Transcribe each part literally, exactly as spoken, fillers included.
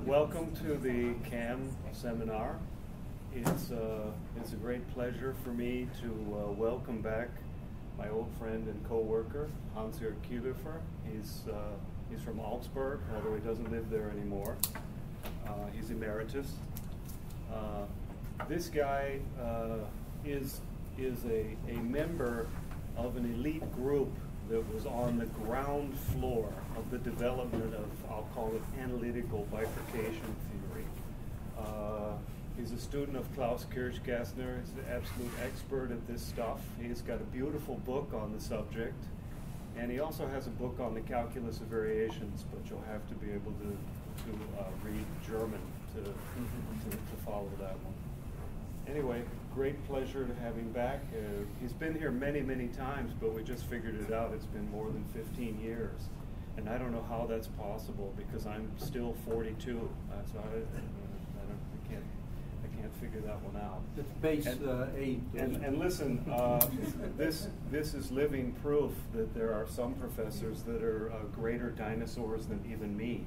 Welcome to the C A M seminar. It's, uh, it's a great pleasure for me to uh, welcome back my old friend and co-worker, Hans-Jörg Kielufer. He's, uh, he's from Augsburg, although he doesn't live there anymore. Uh, he's emeritus. Uh, this guy uh, is, is a, a member of an elite group that was on the ground floor of the development of, I'll call it, analytical bifurcation theory. Uh, he's a student of Klaus Kirchgassner. He's an absolute expert at this stuff. He's got a beautiful book on the subject, and he also has a book on the calculus of variations, but you'll have to be able to, to uh, read German to, to, to follow that one. Anyway, great pleasure to have him back. Uh, he's been here many, many times, but we just figured it out. It's been more than fifteen years. And I don't know how that's possible because I'm still forty-two. Uh, so I, I, don't, I, can't, I can't figure that one out. It's base and, uh, eight. And, and listen, uh, this, this is living proof that there are some professors that are uh, greater dinosaurs than even me.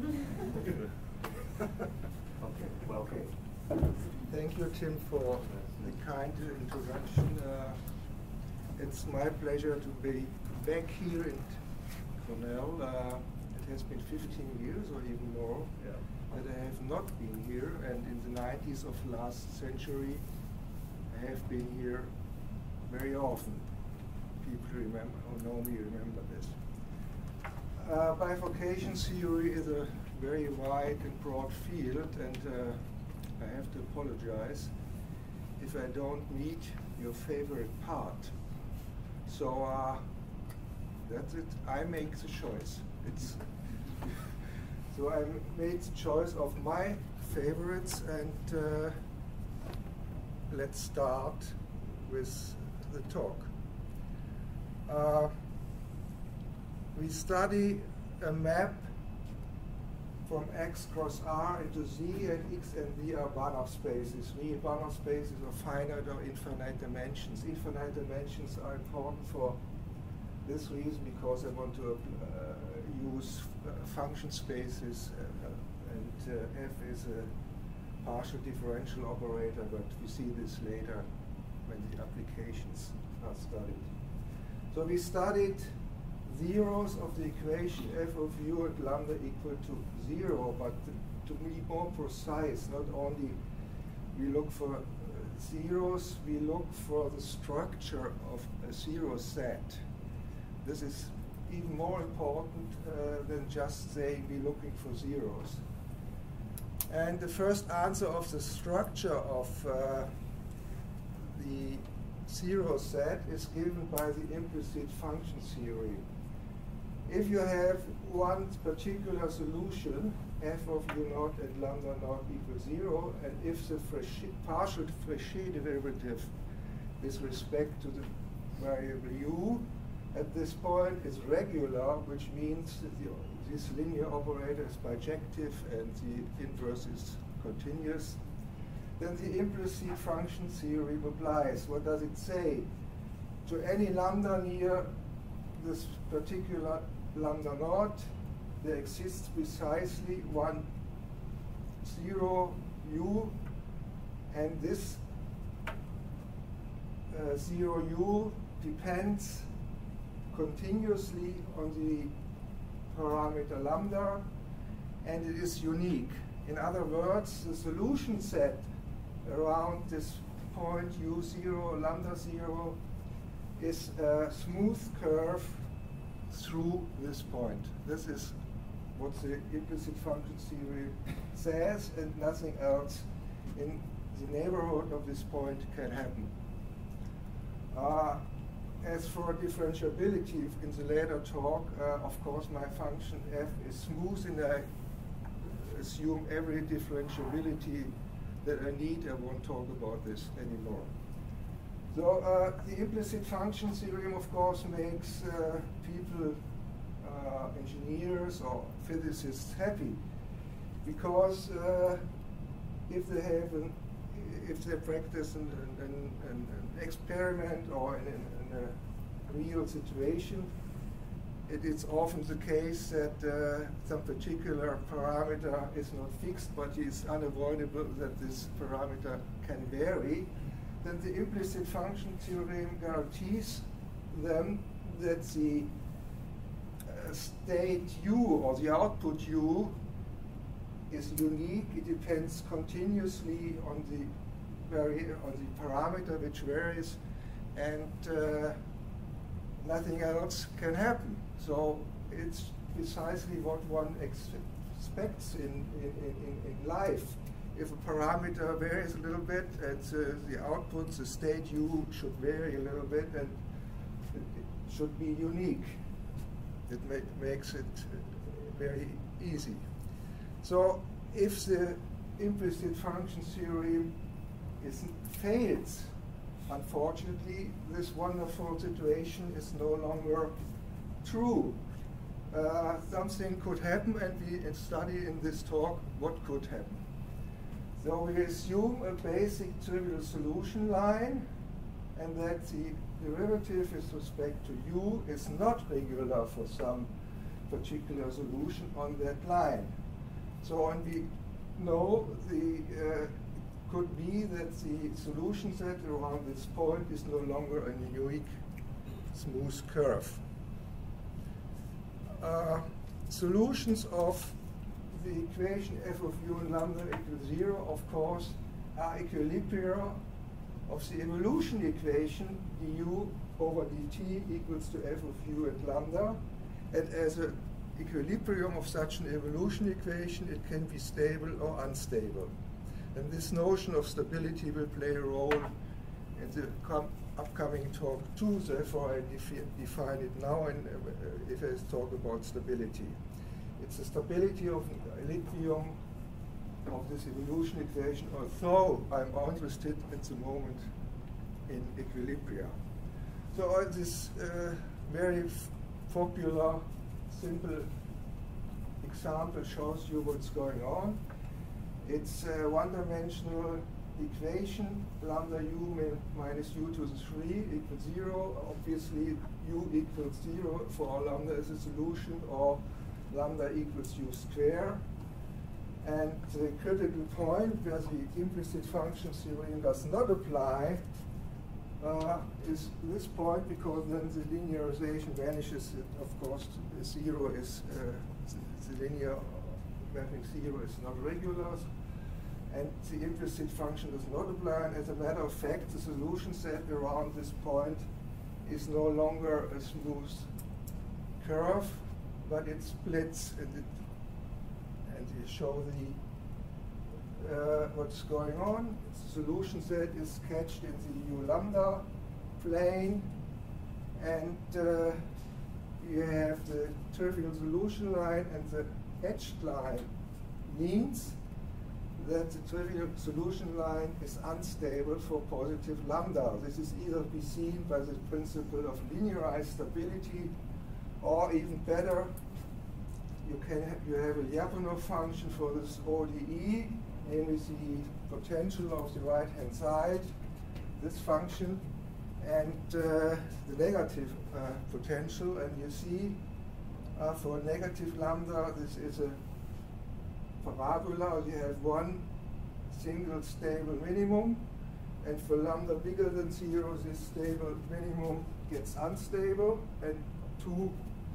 Okay, welcome. Okay. Thank you, Tim, for the kind introduction. Uh, it's my pleasure to be back here in Cornell. Uh, it has been fifteen years or even more Yeah. that I have not been here, and in the nineties of last century, I have been here very often. People remember, who know me remember this. Uh, bifurcation theory is a very wide and broad field, and uh, I have to apologize if I don't meet your favorite part. So uh, that's it. I make the choice. It's so I made the choice of my favorites, and uh, let's start with the talk. Uh, we study a map from X cross R into Z, and X and V are Banach spaces. V Banach spaces are finite or infinite dimensions. Infinite dimensions are important for this reason because I want to uh, use uh, function spaces, uh, and uh, F is a partial differential operator, but we see this later when the applications are studied. So we studied zeros of the equation f of u at lambda equal to zero, but to be more precise, not only we look for uh, zeros, we look for the structure of a zero set. This is even more important uh, than just saying we're looking for zeros. And the first answer of the structure of uh, the zero set is given by the implicit function theory. If you have one particular solution, f of u naught at lambda naught equals zero, and if the partial Fréchet derivative with respect to the variable u at this point is regular, which means that the, this linear operator is bijective and the inverse is continuous, then the implicit function theory applies. What does it say? To any lambda near this particular lambda naught, there exists precisely one zero u, and this uh, zero u depends continuously on the parameter lambda, and it is unique. In other words, the solution set around this point u zero, lambda zero, is a smooth curve through this point. This is what the implicit function theory says, and nothing else in the neighborhood of this point can happen. Uh, as for differentiability in the later talk, uh, of course my function f is smooth, and I assume every differentiability that I need. I won't talk about this anymore. So uh, the implicit function theorem, of course, makes uh, people, uh, engineers or physicists happy, because uh, if they have an, if they practice an, an, an, an experiment or in, in, in a real situation, it is often the case that uh, some particular parameter is not fixed, but it is unavoidable that this parameter can vary, then the implicit function theorem guarantees them that the uh, state u, or the output u, is unique. It depends continuously on the vari on the parameter which varies, and uh, nothing else can happen. So it's precisely what one ex expects in, in, in, in life. If a parameter varies a little bit, and uh, the output, the state u, should vary a little bit, and it, it should be unique. It ma makes it uh, very easy. So if the implicit function theorem is fails, unfortunately, this wonderful situation is no longer true. Uh, something could happen, and we study in this talk what could happen. So we assume a basic trivial solution line, and that the derivative with respect to u is not regular for some particular solution on that line. So, and we know the uh, could be that the solution set around this point is no longer a unique smooth curve. Uh, solutions of the equation f of u and lambda equals zero, of course, are equilibria of the evolution equation du over dt equals to f of u and lambda. And as an equilibrium of such an evolution equation, it can be stable or unstable. And this notion of stability will play a role in the upcoming talk too, therefore I defi define it now, and uh, if I talk about stability. It's the stability of an equilibrium of this evolution equation, although I'm interested at the moment in equilibria. So uh, this uh, very popular, simple example shows you what's going on. It's a one-dimensional equation, lambda u minus u to the three equals zero. Obviously, u equals zero for lambda as a solution, or lambda equals u square. And the critical point where the implicit function theorem does not apply uh, is this point, because then the linearization vanishes. It, of course, zero is uh, the, the linear mapping zero is not regular, and the implicit function does not apply. And as a matter of fact, the solution set around this point is no longer a smooth curve, but it splits, and it and you show the uh, what's going on. The solution set is sketched in the u lambda plane, and uh, you have the trivial solution line, and the edged line means that the trivial solution line is unstable for positive lambda. This is either be seen by the principle of linearized stability, or even better, you can ha you have a Lyapunov function for this O D E, namely the potential of the right-hand side, this function, and uh, the negative uh, potential. And you see, uh, for negative lambda, this is a parabola. You have one single stable minimum, and for lambda bigger than zero, this stable minimum gets unstable, and two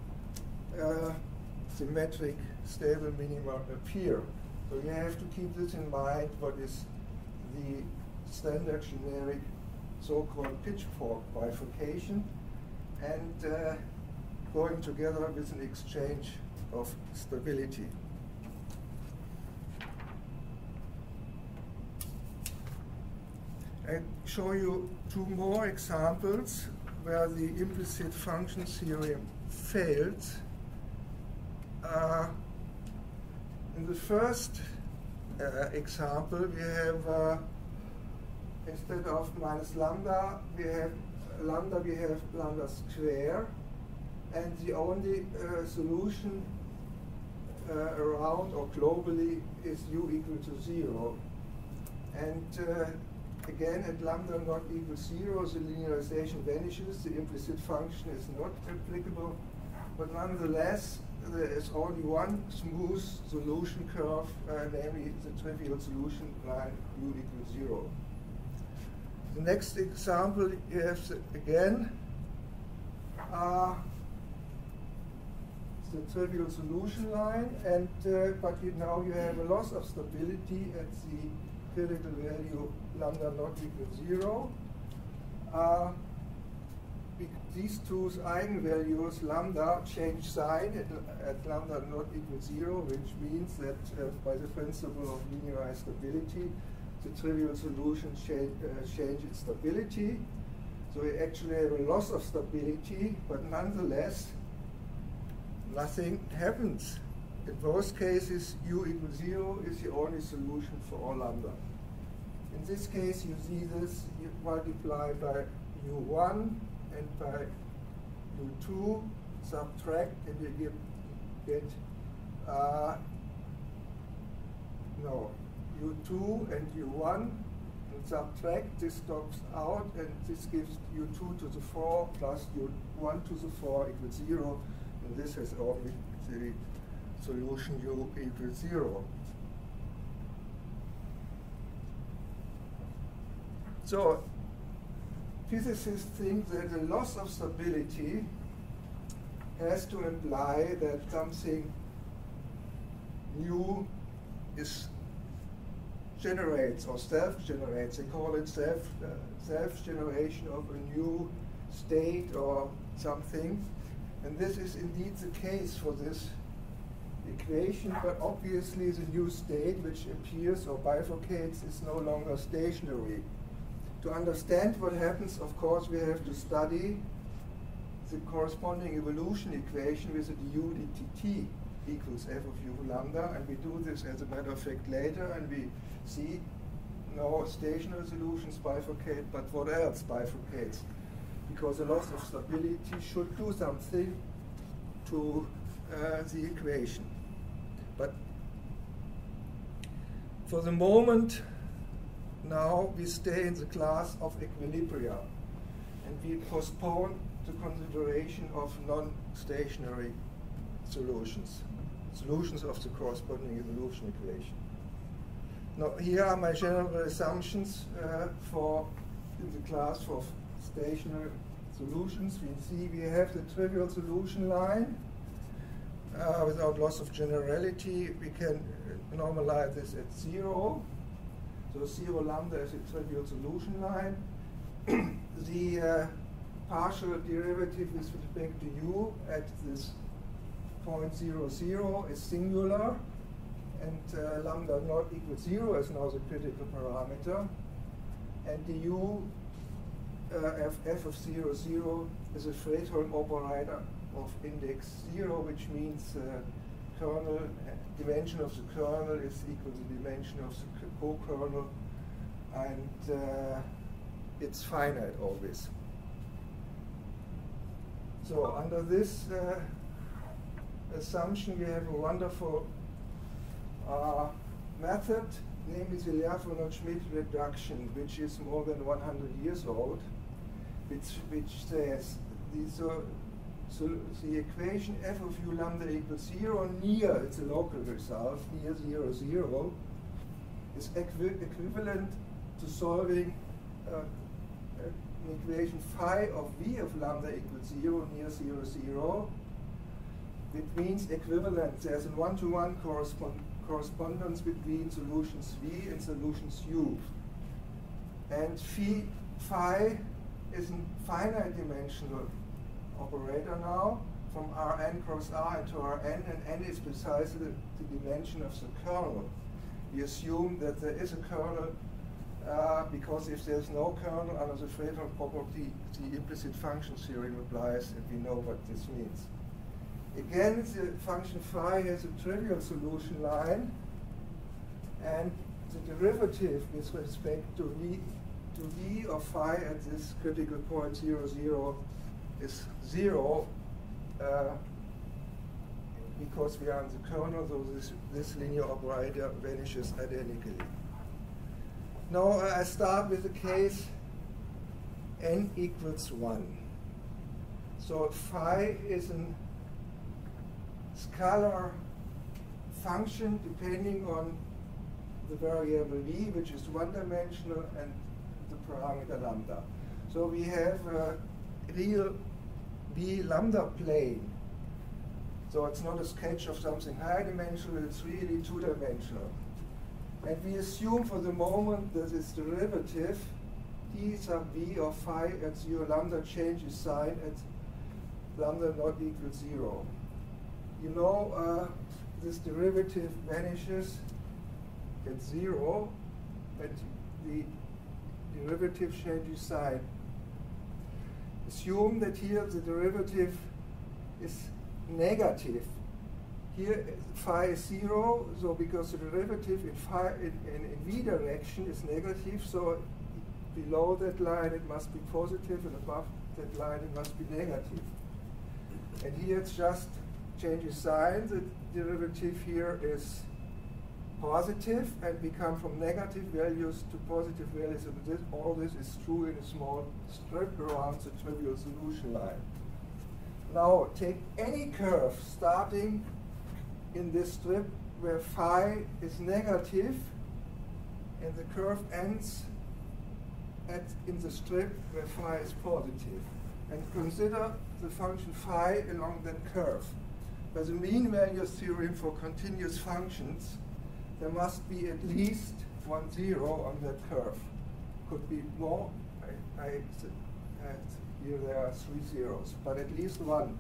uh, symmetric stable minima appear. So you have to keep this in mind, what is the standard generic so-called pitchfork bifurcation, and uh, going together with an exchange of stability. I show you two more examples where the implicit function theorem failed. Uh, in the first uh, example, we have, uh, instead of minus lambda, we have lambda, we have lambda square, and the only uh, solution uh, around or globally is u equal to zero. And uh, again, at lambda not equal zero, the linearization vanishes, the implicit function is not applicable, but nonetheless, there is only one smooth solution curve, uh, namely the trivial solution line u equals zero. The next example you have the, again uh, the trivial solution line, and uh, but you now you have a loss of stability at the critical value lambda not equals zero. Uh, these two eigenvalues lambda change sign at, at lambda not equals zero, which means that uh, by the principle of linearized stability, the trivial solution change, uh, change its stability. So we actually have a loss of stability, but nonetheless, nothing happens. In both cases, u equals zero is the only solution for all lambda. In this case, you see this, you multiply by u one and by u two, subtract, and you get, get uh, no, u two and u one, and subtract, this stops out, and this gives u two to the four plus u one to the four equals zero, and this has only the solution u equals zero. So physicists think that the loss of stability has to imply that something new is generates or self-generates. They call it self uh, self-generation of a new state or something. And this is indeed the case for this equation, but obviously the new state which appears or bifurcates is no longer stationary. To understand what happens, of course, we have to study the corresponding evolution equation with the du dt equals f of u lambda, and we do this as a matter of fact later, and we see no stationary solutions bifurcate, but what else bifurcates? Because the loss of stability should do something to uh, the equation. But for the moment, now we stay in the class of equilibria, and we postpone the consideration of non-stationary solutions, solutions of the corresponding evolution equation. Now, here are my general assumptions uh, for in the class for stationary solutions. We see we have the trivial solution line uh, without loss of generality. We can normalize this at zero. So zero lambda is a trivial solution line. The uh, partial derivative with respect to u at this point zero zero is singular, and uh, lambda not equals zero is now the critical parameter. And the u uh, f, f of zero zero is a Fredholm operator of index zero, which means uh, kernel uh, dimension of the kernel is equal to the dimension of the co-kernel, and uh, it's finite always. So under this uh, assumption, we have a wonderful uh, method, namely the Lyapunov-Schmidt reduction, which is more than one hundred years old, which, which says the, so, so the equation f of u lambda equals zero near, it's a local result, near zero, zero, is equi equivalent to solving uh, an equation phi of v of lambda equals zero near zero, zero. It means equivalent. There's a one-to-one correspond correspondence between solutions v and solutions u. And phi, phi is a finite dimensional operator now, from Rn cross R into Rn, and n is precisely the, the dimension of the kernel. We assume that there is a kernel uh, because if there's no kernel under the Fredholm property, the implicit function theorem applies, and we know what this means. Again, the function phi has a trivial solution line, and the derivative with respect to v, to v of phi at this critical point zero, zero is zero, uh, because we are in the kernel, so this, this linear operator vanishes identically. Now uh, I start with the case n equals one. So phi is an scalar function depending on the variable v, which is one-dimensional, and the parameter lambda. So we have a real v lambda plane. So it's not a sketch of something high-dimensional, it's really two-dimensional. And we assume for the moment that its derivative, d sub v of phi at zero lambda changes sign at lambda not equal zero. You know, uh, this derivative vanishes at zero, and the derivative changes sign. Assume that here the derivative is negative. Here phi is zero, so because the derivative in phi in, in, in v direction is negative, so below that line it must be positive, and above that line it must be negative. And here it's just changes sign. The derivative here is positive, and we come from negative values to positive values, and this, all this is true in a small strip around the trivial solution line. Now take any curve starting in this strip where phi is negative, and the curve ends at in the strip where phi is positive. And consider the function phi along that curve. By the mean values theorem for continuous functions, there must be at least one zero on that curve. Could be more. I, I, I, here there are three zeros, but at least one.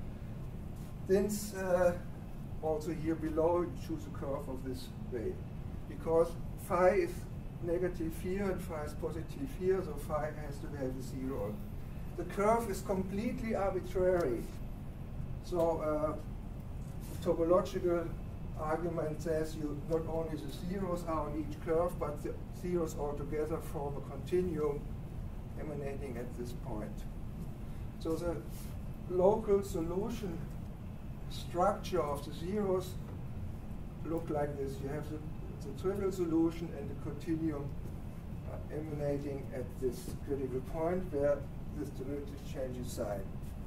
Since uh, also here below you choose a curve of this way, because phi is negative here and phi is positive here, so phi has to have a zero. The curve is completely arbitrary. So uh, the topological argument says you not only the zeros are on each curve, but the zeros altogether form a continuum emanating at this point. So the local solution structure of the zeros look like this. You have the, the trivial solution and the continuum uh, emanating at this critical point where this derivative changes sign.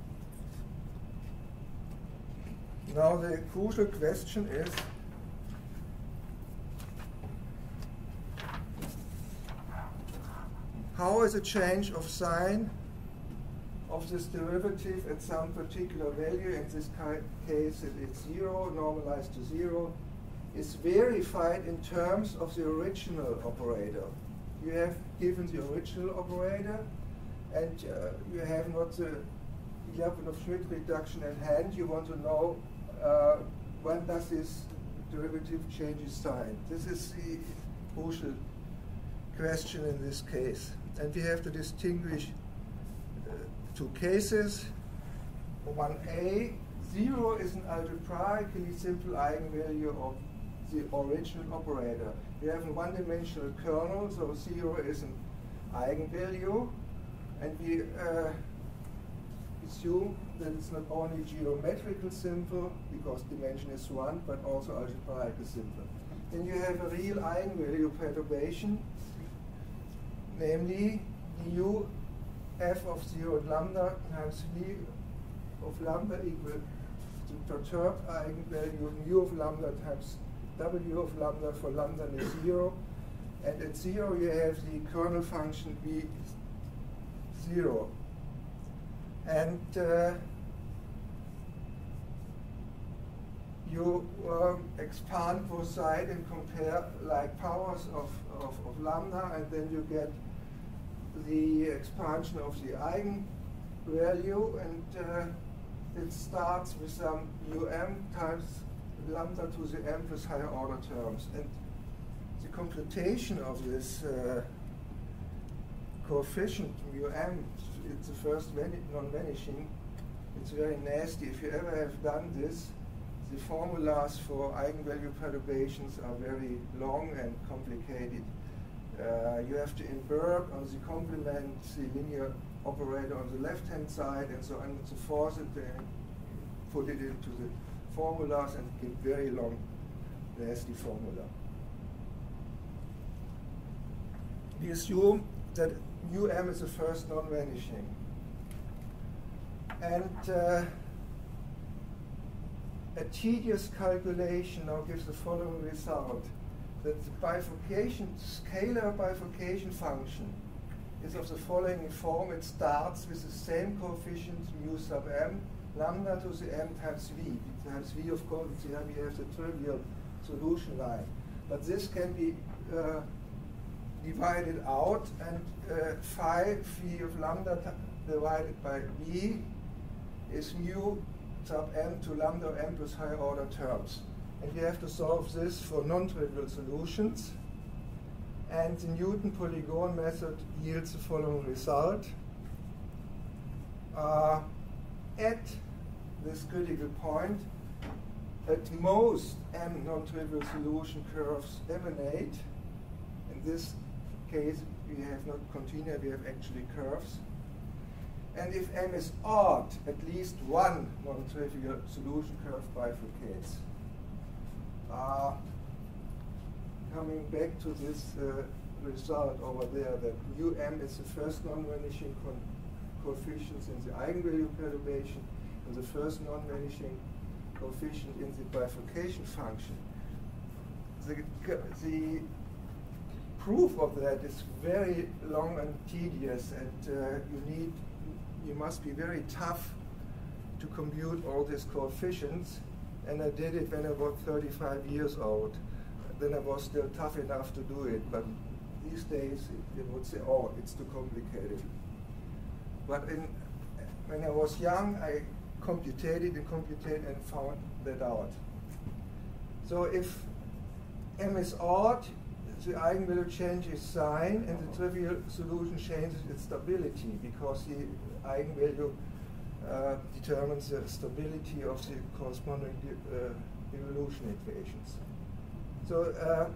Now the crucial question is, how is a change of sign of this derivative at some particular value, in this case it's zero, normalized to zero, is verified in terms of the original operator. You have given the original operator, and uh, you have not the Lyapunov-Schmidt reduction at hand. You want to know uh, when does this derivative change its sign. This is the crucial question in this case. And we have to distinguish uh, two cases. one A, zero is an algebraically simple eigenvalue of the original operator. We have a one-dimensional kernel, so zero is an eigenvalue. And we uh, assume that it's not only geometrical simple, because dimension is one, but also algebraical simple. Then you have a real eigenvalue perturbation, namely u f of zero lambda times v of lambda equal to perturbed eigenvalue mu of lambda times w of lambda for lambda is zero. And at zero you have the kernel function v zero. And uh, you um, expand both sides and compare like powers of, of, of lambda, and then you get the expansion of the eigenvalue, and uh, it starts with some um times lambda to the m with higher order terms. And the computation of this uh, coefficient mu m, it's the first non-vanishing. It's very nasty. If you ever have done this, the formulas for eigenvalue perturbations are very long and complicated. Uh, you have to invert on the complement the linear operator on the left-hand side, and so on and so forth, and then put it into the formulas and get very long, nasty formula. We assume that mu m is the first non-vanishing. And uh, a tedious calculation now gives the following result, that the bifurcation, scalar bifurcation function is of the following form. It starts with the same coefficient mu sub m, lambda to the m times v. Times v, of course, here we have the trivial solution line. But this can be uh, divided out, and uh, phi phi of lambda divided by v is mu sub m to lambda m plus higher order terms. And we have to solve this for non-trivial solutions. And the Newton polygon method yields the following result. Uh, at this critical point, at most m non-trivial solution curves emanate. In this case, we have not continua, we have actually curves. And if m is odd, at least one non-trivial solution curve bifurcates. Uh, coming back to this uh, result over there, that mu m is the first non-vanishing coefficient in the eigenvalue perturbation and the first non-vanishing coefficient in the bifurcation function. The, the proof of that is very long and tedious, and uh, you need, you must be very tough to compute all these coefficients. And I did it when I was thirty-five years old. Then I was still tough enough to do it, but these days it, it would say, oh, it's too complicated. But in, when I was young, I computed and computed and found that out. So if m is odd, the eigenvalue changes sign, and the trivial solution changes its stability, because the eigenvalue uh, determines the stability of the corresponding uh, evolution equations. So uh,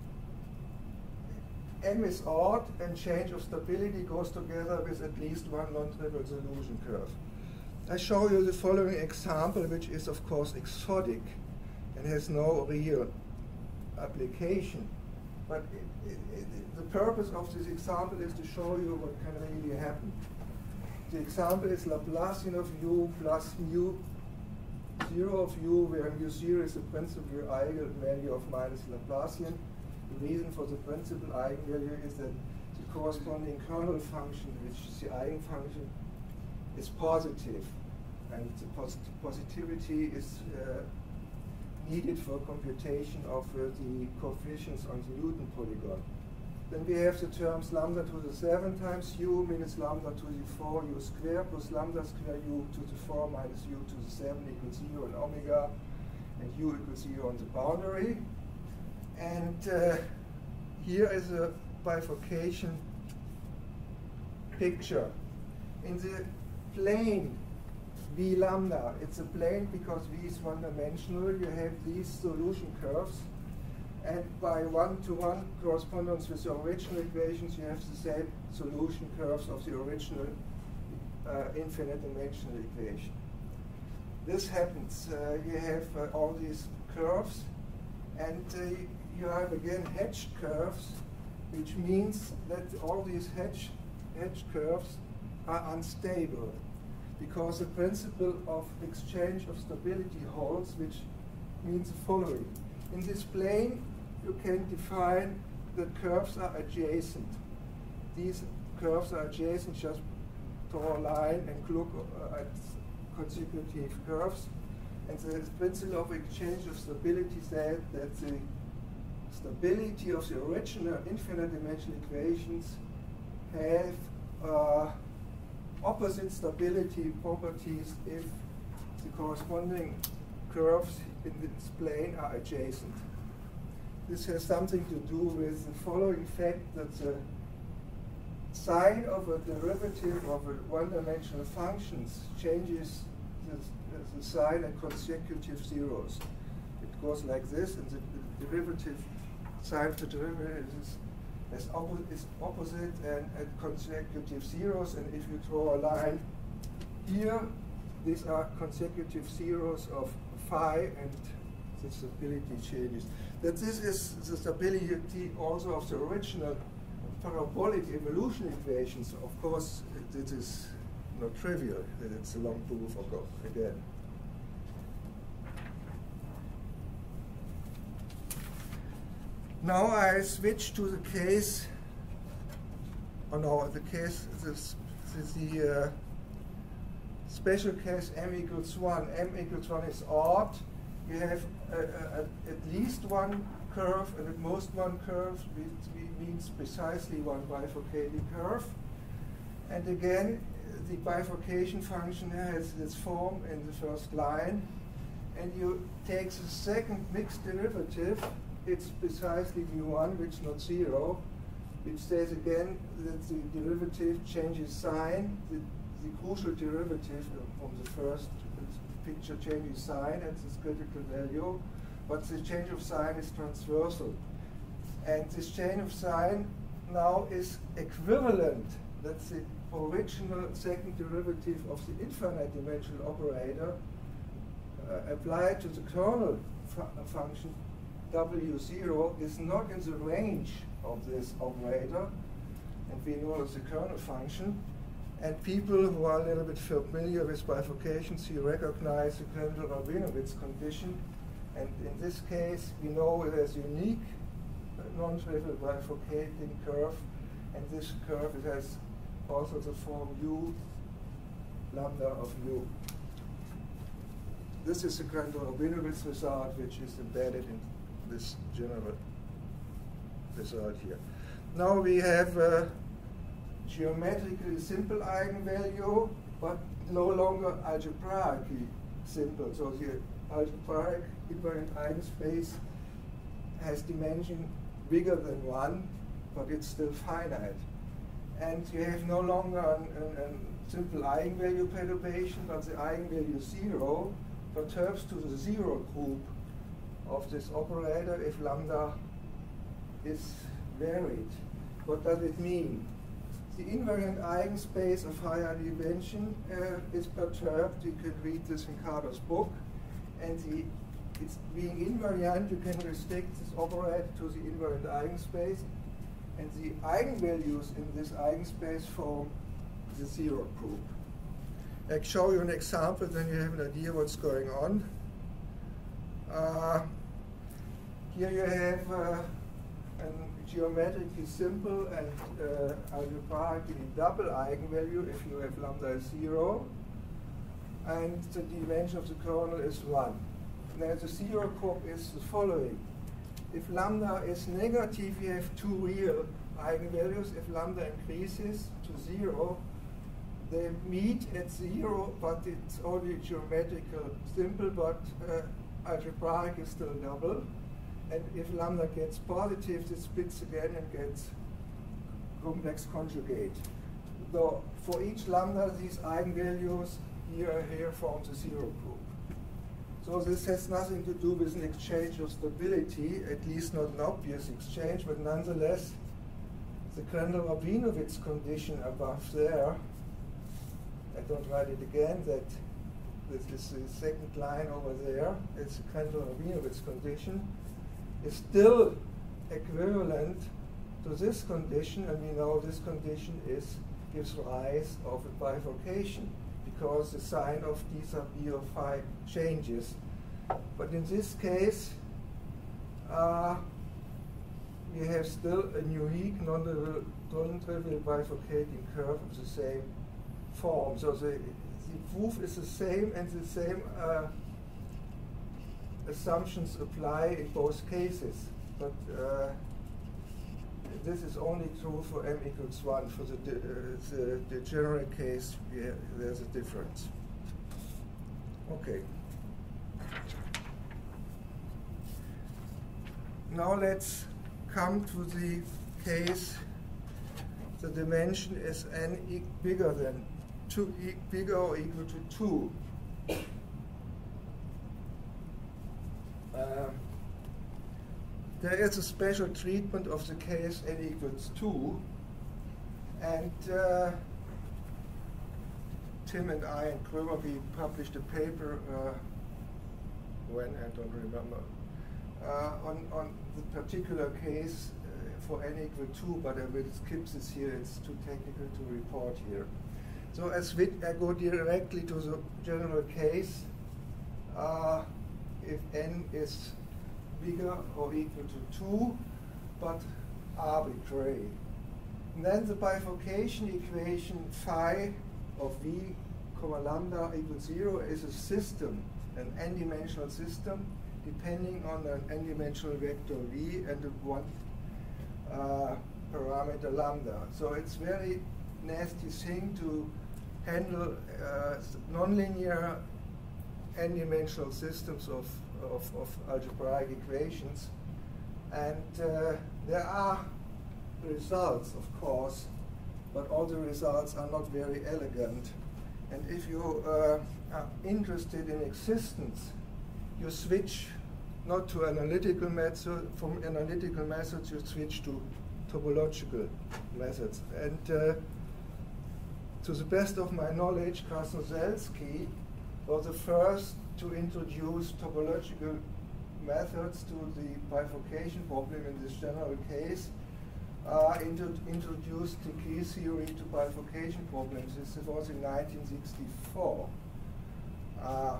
m is odd, and change of stability goes together with at least one non-trivial solution curve. I show you the following example, which is of course exotic and has no real application. But it, it, it, the purpose of this example is to show you what can really happen. The example is Laplacian of u plus mu zero of u, where mu zero is the principal eigenvalue of minus Laplacian. The reason for the principal eigenvalue is that the corresponding kernel function, which is the eigenfunction, is positive, and the posit positivity is uh, needed for computation of uh, the coefficients on the Newton polygon. Then we have the terms lambda to the seven times u minus lambda to the four u squared plus lambda square u to the four minus u to the seven equals zero and omega, and u equals zero on the boundary. And uh, here is a bifurcation picture. In the plane v lambda, it's a plane because v is one-dimensional. You have these solution curves, and by one-to-one correspondence with the original equations, you have the same solution curves of the original uh, infinite dimensional equation. This happens. Uh, you have uh, all these curves, and uh, you have again hedged curves, which means that all these hedge, hedge curves are unstable, because the principle of exchange of stability holds, which means the following. In this plane, you can define that curves are adjacent. These curves are adjacent, just draw a line and look uh, at consecutive curves. And the principle of exchange of stability said that the stability of the original infinite dimensional equations have uh, opposite stability properties if the corresponding curves in this plane are adjacent. This has something to do with the following fact, that the sign of a derivative of a one-dimensional functions changes the, the sign at consecutive zeros. It goes like this, and the, the derivative sign of the derivative is Is, oppo is opposite and at consecutive zeros, and if you draw a line here, these are consecutive zeros of phi, and the stability changes. That this is the stability also of the original parabolic evolution equations. Of course, it, it is not trivial. It's a long proof again. Now I switch to the case, oh no, the case, this, this the uh, special case m equals one. M equals one is odd. You have uh, uh, at least one curve and at most one curve, which means precisely one bifurcating curve. And again, the bifurcation function has this form in the first line. And you take the second mixed derivative, it's precisely mu one, which is not zero, which says again that the derivative changes sign. The, the crucial derivative from the first picture changes sign at this critical value, but the change of sign is transversal. And this change of sign now is equivalent, that's the original second derivative of the infinite dimensional operator uh, applied to the kernel fu function W zero is not in the range of this operator, and we know it's the kernel function. And people who are a little bit familiar with bifurcations, you recognize the Kendall-Rabinowitz condition. And in this case, we know it has unique uh, non-trivial bifurcating curve, and this curve it has also the form u lambda of mu. This is the Kendall-Rabinowitz result, which is embedded in this general result here. Now we have uh, geometrically simple eigenvalue, but no longer algebraically simple. So the algebraic invariant eigenspace has dimension bigger than one, but it's still finite. And you have no longer a simple eigenvalue perturbation, but the eigenvalue zero perturbs to the zero group of this operator if lambda is varied. What does it mean? The invariant eigenspace of higher dimension uh, is perturbed. You can read this in Carter's book. And the, it's being invariant, you can restrict this operator to the invariant eigenspace. And the eigenvalues in this eigenspace form the zero group. I'll show you an example, then you have an idea what's going on. Uh, here you have uh, a geometrically simple and uh, algebraically double eigenvalue if you have lambda is zero, and the dimension of the kernel is one. Now the zero group is the following. If lambda is negative, you have two real eigenvalues. If lambda increases to zero, they meet at zero, but it's only geometrical simple, but uh, algebraic is still double. And if lambda gets positive, it splits again and gets complex conjugate. So for each lambda, these eigenvalues here here form the zero group. So this has nothing to do with an exchange of stability, at least not an obvious exchange, but nonetheless, the Kendall-Rabinowitz condition above there, I don't write it again, that this is the second line over there, it's the Kendall-Rabinowitz condition, is still equivalent to this condition, and we know this condition is gives rise of a bifurcation, because the sign of d sub b of phi changes. But in this case, uh, we have still a unique non-trivial bifurcating curve of the same form. So the, the proof is the same, and the same uh, assumptions apply in both cases. But uh, this is only true for m equals one. For the, uh, the, the general case, yeah, there's a difference. Okay. Now let's come to the case the dimension is n e bigger than two, e bigger or equal to two. Uh, There is a special treatment of the case n equals two, and uh, Tim and I and Krömer, we published a paper, uh, when, I don't remember, uh, on, on the particular case uh, for n equal two, but I will skip this here, it's too technical to report here. So as we, I go directly to the general case, uh, if n is bigger or equal to two, but arbitrary. And then the bifurcation equation phi of v comma lambda equals zero is a system, an n-dimensional system, depending on an n-dimensional vector v and the one uh, parameter lambda. So it's very nasty thing to handle uh, nonlinear n-dimensional systems of, of, of algebraic equations. And uh, there are results, of course, but all the results are not very elegant. And if you uh, are interested in existence, you switch not to analytical method, from analytical methods you switch to topological methods. And uh, to the best of my knowledge, Krasnodębski was the first to introduce topological methods to the bifurcation problem in this general case. Uh, into, introduced decree theory to bifurcation problems. This was in nineteen sixty-four. Uh,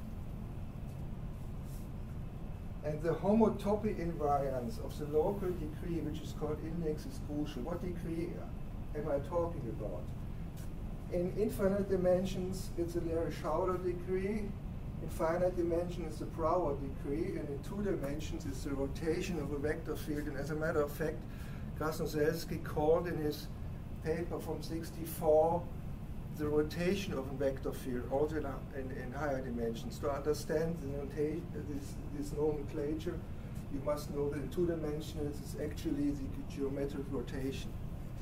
and the homotopy invariance of the local decree, which is called index, is crucial. What decree am I talking about? In infinite dimensions, it's a Larry-Schauder decree. In finite dimension, it's the Brouwer decree. And in two dimensions, it's the rotation of a vector field. And as a matter of fact, Krasnodębski called in his paper from sixty-four the rotation of a vector field, also in, in, in higher dimensions. To understand the notation, this, this nomenclature, you must know that in two dimensions it's actually the geometric rotation.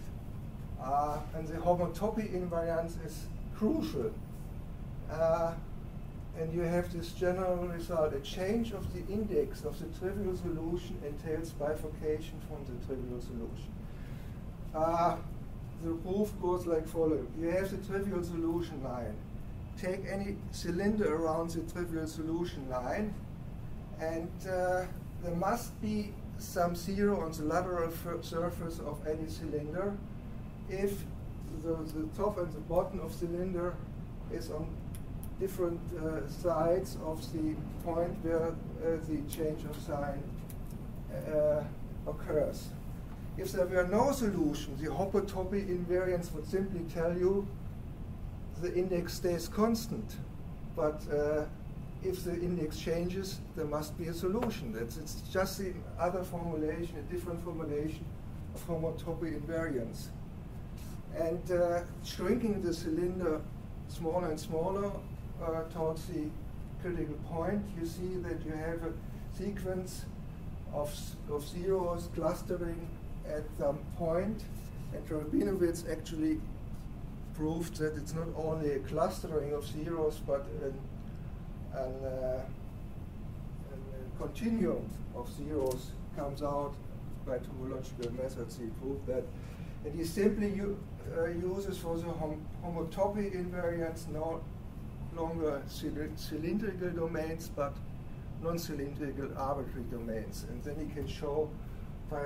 Uh, and the homotopy invariance is crucial. Uh, and you have this general result. A change of the index of the trivial solution entails bifurcation from the trivial solution. Uh, the proof goes like follows. You have the trivial solution line. Take any cylinder around the trivial solution line, and uh, there must be some zero on the lateral surface of any cylinder if the, the top and the bottom of cylinder is on different uh, sides of the point where uh, the change of sign uh, occurs. If there were no solution, the homotopy invariance would simply tell you the index stays constant. But uh, if the index changes, there must be a solution. That's, it's just the other formulation, a different formulation of homotopy invariance. And uh, shrinking the cylinder smaller and smaller uh, towards the critical point, you see that you have a sequence of, of zeros clustering at some point. And Rabinowitz actually proved that it's not only a clustering of zeros, but an, an, uh, an, a continuum of zeros comes out by topological methods. He proved that. And he simply u uh, uses for the hom homotopy invariance no longer cylindrical domains, but non-cylindrical arbitrary domains. And then he can show by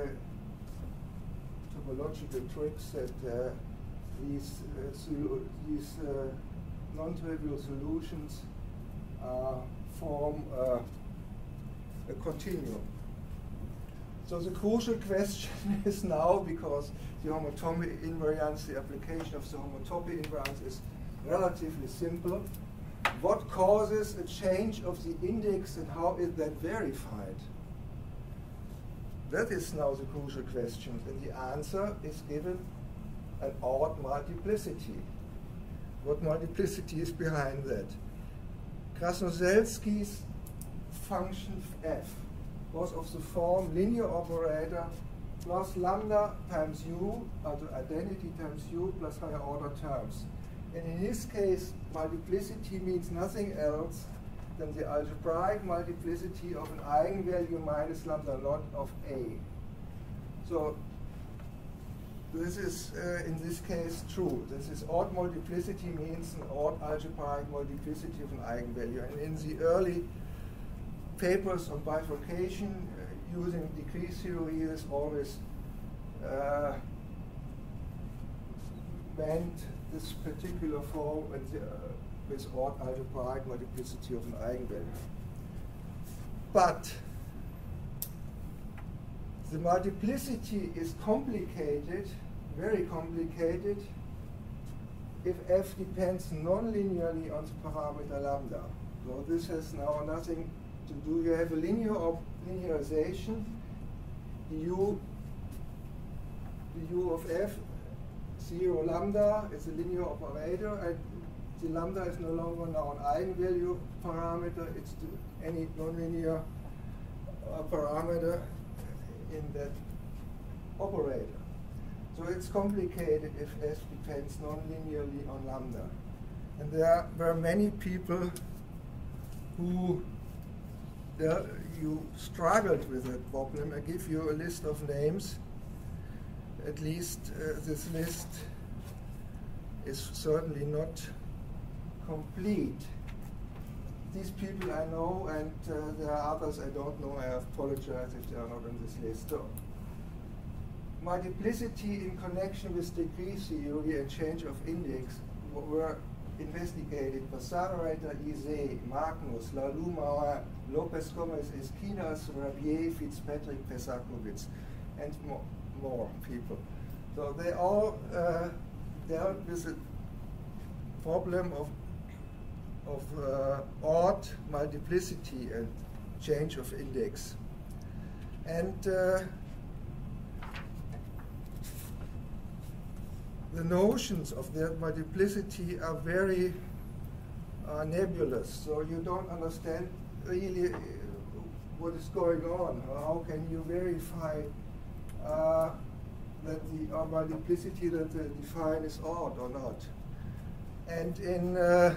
topological tricks that uh, these, uh, these uh, non-trivial solutions uh, form uh, a continuum. So the crucial question is now, because the homotopy invariance, the application of the homotopy invariance is relatively simple, what causes a change of the index and how is that verified? That is now the crucial question, and the answer is given an odd multiplicity. What multiplicity is behind that? Krasnodębski's function f was of the form linear operator plus lambda times u, also identity times u plus higher order terms. And in this case, multiplicity means nothing else than the algebraic multiplicity of an eigenvalue minus lambda naught of A. So this is, uh, in this case, true. This is odd multiplicity means an odd algebraic multiplicity of an eigenvalue. And in the early papers on bifurcation, uh, using decree theory is always uh, meant this particular form and the, uh, with odd algebraic multiplicity of an eigenvalue. But The multiplicity is complicated, very complicated, if f depends non-linearly on the parameter lambda. So this has now nothing to do. You have a linear of linearization, u, the u of f, zero lambda is a linear operator, and the lambda is no longer now an eigenvalue parameter, it's the, any nonlinear uh, parameter in that operator. So it's complicated if f depends non-linearly on lambda. And there were many people who there, you struggled with that problem. I give you a list of names. At least uh, this list is certainly not complete. These people I know, and uh, there are others I don't know. I apologize if they are not on this list. So, multiplicity in connection with degree theory and change of index were investigated by Sarareta, Ise, Magnus, Lalou, Maurer, Lopez Gomez, Esquinas, Rabier, Fitzpatrick, Pesakowitz, and more, more people. So they all uh, dealt with the problem of of uh, odd multiplicity and change of index. And uh, the notions of that multiplicity are very uh, nebulous, so you don't understand really uh, what is going on. How can you verify uh, that the uh, multiplicity that they define is odd or not? And in uh,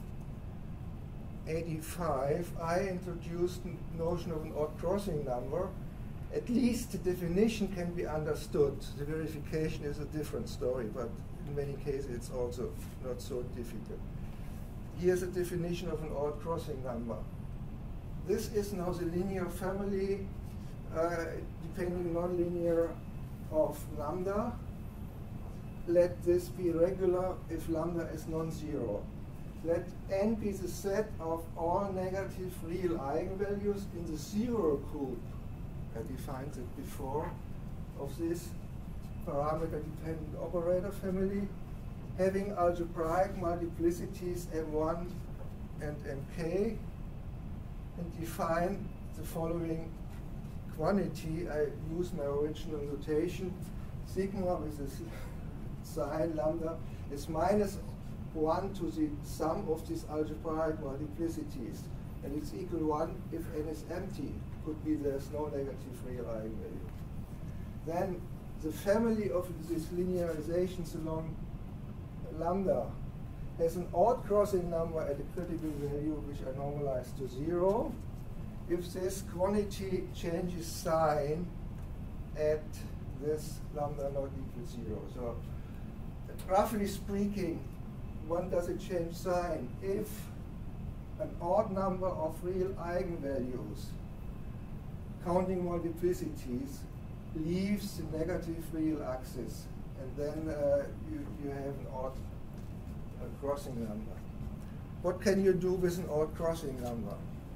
eighty-five, I introduced the notion of an odd crossing number. At least the definition can be understood. The verification is a different story, but in many cases it's also not so difficult. Here's a definition of an odd crossing number. This is now the linear family, uh, depending nonlinear of lambda. Let this be regular if lambda is non-zero. Let n be the set of all negative real eigenvalues in the zero group. I defined it before, of this parameter-dependent operator family, having algebraic multiplicities m one and mk, and define the following quantity. I use my original notation. Sigma with this sign lambda is minus one to the sum of these algebraic multiplicities, and it's equal one if n is empty. Could be there's no negative real eigenvalue. Then the family of these linearizations along lambda has an odd crossing number at a critical value which I normalize to zero if this quantity changes sign at this lambda not equal zero. So roughly speaking, when does it change sign? If an odd number of real eigenvalues counting multiplicities leaves the negative real axis, and then uh, you, you have an odd uh, crossing number. What can you do with an odd crossing number?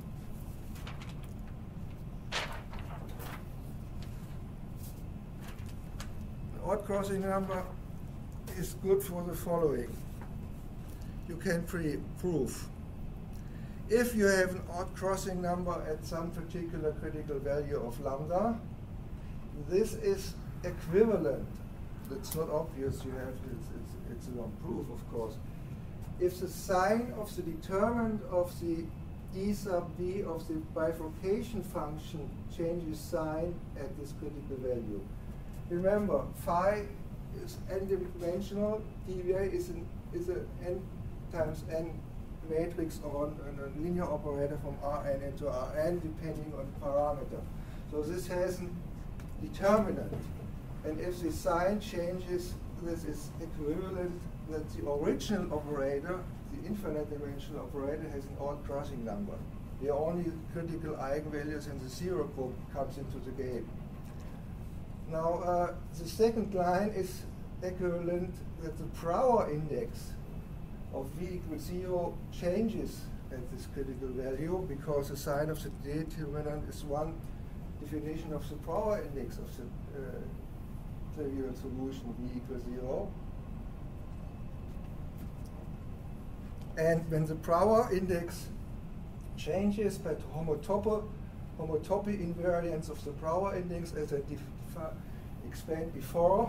An odd crossing number is good for the following. You can pre prove. If you have an odd crossing number at some particular critical value of lambda, this is equivalent. It's not obvious. You have it's, it's, it's a long proof, of course. If the sign of the determinant of the E sub b of the bifurcation function changes sign at this critical value. Remember, phi is n-dimensional. D V A is an is a n times n matrix on a linear operator from Rn into Rn depending on the parameter. So this has a determinant. And if the sign changes, this is equivalent that the original operator, the infinite dimensional operator, has an odd crossing number. The only critical eigenvalues in the zero group comes into the game. Now, uh, the second line is equivalent that the Brouwer index of v equals zero changes at this critical value because the sign of the determinant is one definition of the power index of the uh, trivial solution V equals zero. And when the power index changes by homotopy, homotopy invariance of the power index, as I explained before,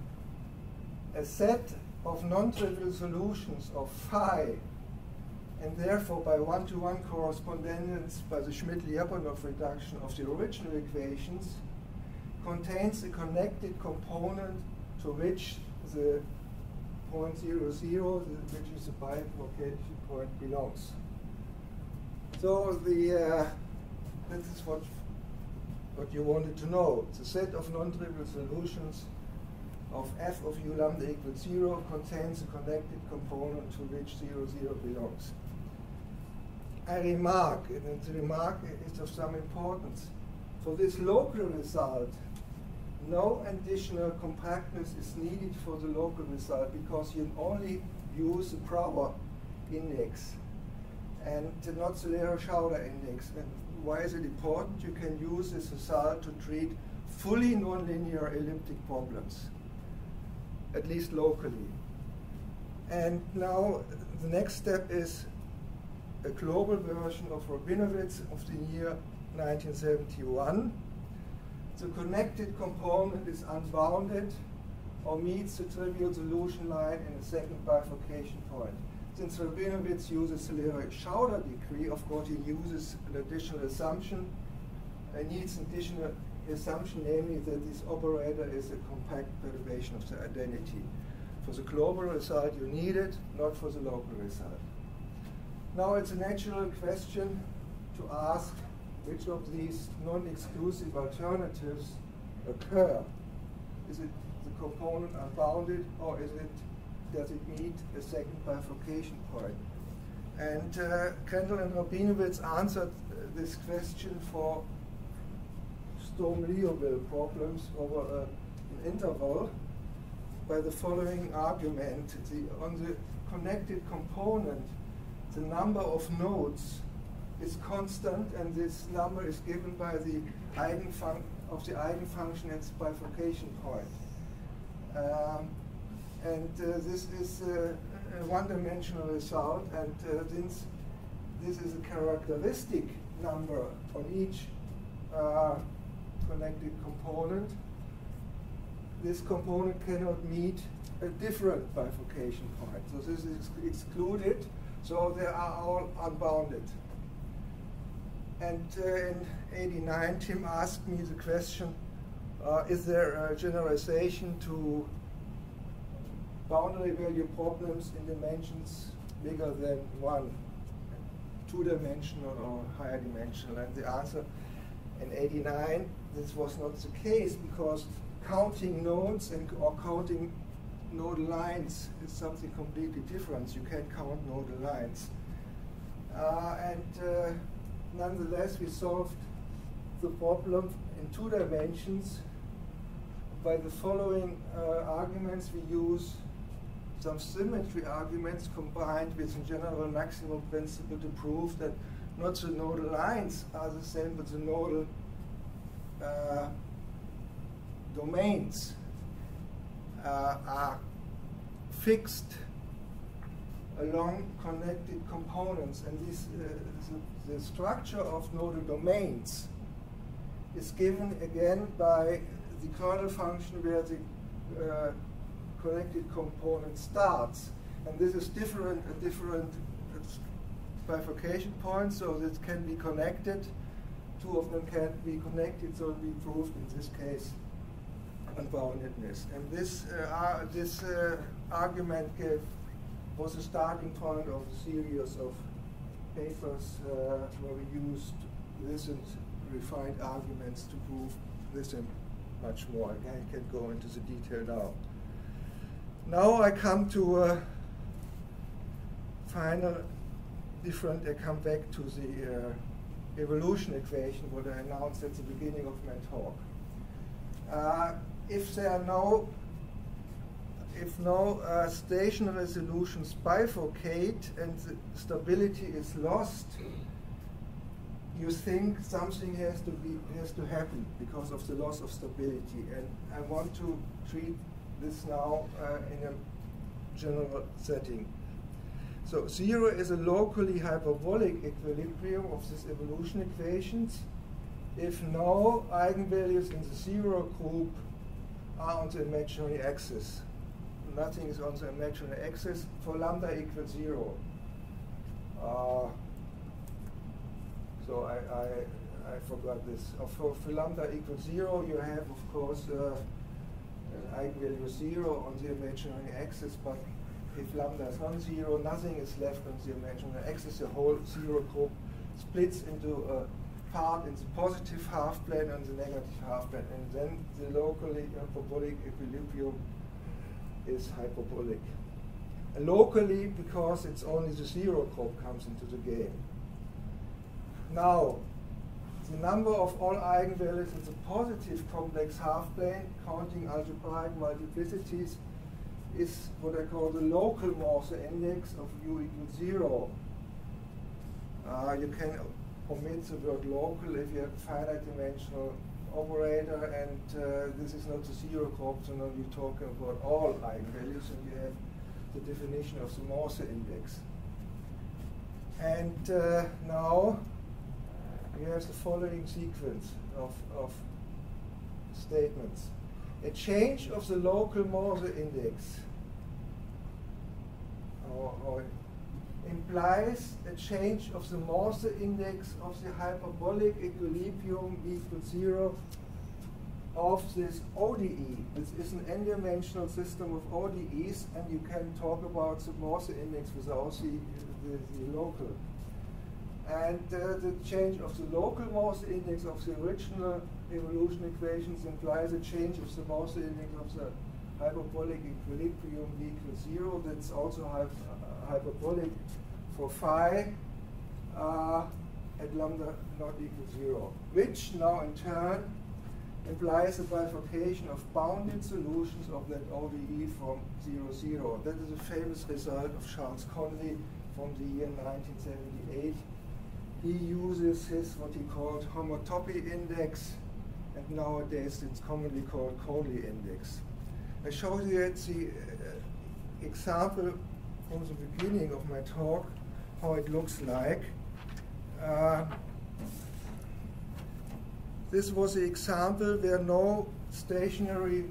a set of non-trivial solutions of phi, and therefore by one-to-one correspondence by the Schmidt-Lyapunov reduction of the original equations, contains a connected component to which the point zero zero, which is the bifurcation point, belongs. So the uh, this is what what you wanted to know. It's a set of non-trivial solutions of f of u lambda equals zero contains a connected component to which zero zero belongs. I remark, and the remark is of some importance. For this local result, no additional compactness is needed for the local result because you only use the power index and not the Lehrer-Schauder index. And why is it important? You can use this result to treat fully nonlinear elliptic problems, at least locally. And now the next step is a global version of Rabinowitz of the year nineteen seventy-one. The connected component is unbounded or meets the trivial solution line in a second bifurcation point. Since Rabinowitz uses the Lehrer-Schauder decree, of course he uses an additional assumption. He needs an additional assumption, namely that this operator is a compact perturbation of the identity. For the global result you need it, not for the local result. Now it's a natural question to ask which of these non-exclusive alternatives occur. Is it the component unbounded, or is it, does it meet a second bifurcation point? And uh, Kendall and Rabinowitz answered uh, this question for Sturm-Liouville problems over uh, an interval by the following argument. The, on the connected component, the number of nodes is constant, and this number is given by the eigenfunction of the eigenfunction at the bifurcation point. Um, and uh, this is uh, a one-dimensional result, and uh, since this is a characteristic number on each uh, connected component, this component cannot meet a different bifurcation point. So this is excluded, so they are all unbounded. And uh, in eighty-nine, Tim asked me the question, uh, is there a generalization to boundary value problems in dimensions bigger than one, two-dimensional or higher dimensional? And the answer in eighty-nine, this was not the case, because counting nodes and or counting nodal lines is something completely different. You can't count nodal lines. Uh, and uh, nonetheless, we solved the problem in two dimensions by the following uh, arguments. We use some symmetry arguments combined with a general maximum principle to prove that not the nodal lines are the same, but the nodal uh, domains uh, are fixed along connected components. And this, uh, the, the structure of nodal domains is given again by the kernel function where the uh, connected component starts. And this is different at different bifurcation points, so this can be connected. Two of them can't be connected, so we proved in this case unboundedness. And this, uh, ar this uh, argument gave, was the starting point of a series of papers uh, where we used this and refined arguments to prove this and much more. Again, I can't go into the detail now. Now I come to a final different, I come back to the uh, evolution equation, what I announced at the beginning of my talk. Uh, if there are no, if no uh, stationary solutions bifurcate and the stability is lost, you think something has to be has to happen because of the loss of stability, and I want to treat this now uh, in a general setting. So zero is a locally hyperbolic equilibrium of these evolution equations if no eigenvalues in the zero group are on the imaginary axis. Nothing is on the imaginary axis for lambda equals zero. Uh, so I, I, I forgot this. Uh, for, for lambda equals zero, you have, of course, uh, an eigenvalue zero on the imaginary axis, but if lambda is non-zero, nothing is left on the imaginary axis. The whole zero group splits into a part in the positive half plane and the negative half plane, and then the locally hyperbolic equilibrium is hyperbolic. And locally, because it's only the zero group comes into the game. Now, the number of all eigenvalues in the positive complex half plane, counting algebraic multiplicities, is what I call the local Morse index of u equals zero. Uh, you can omit the word local if you have a finite dimensional operator, and uh, this is not the zero group, so now you're talking about all eigenvalues, and you have the definition of the Morse index. And uh, now we have the following sequence of, of statements. A change of the local Morse index or, or implies a change of the Morse index of the hyperbolic equilibrium equals zero of this O D E. This is an n-dimensional system of O D Es, and you can talk about the Morse index without the, the, the local. And uh, the change of the local Morse index of the original evolution equations implies a change of the Morse index of the hyperbolic equilibrium equals zero. That's also hy uh, hyperbolic for phi uh, at lambda not equal zero, which now in turn implies a bifurcation of bounded solutions of that O D E from zero, zero. That is a famous result of Charles Conley from the year nineteen seventy-eight. He uses his what he called homotopy index, and nowadays it's commonly called Conley index. I showed you at the uh, example from the beginning of my talk how it looks like. Uh, this was the example where no stationary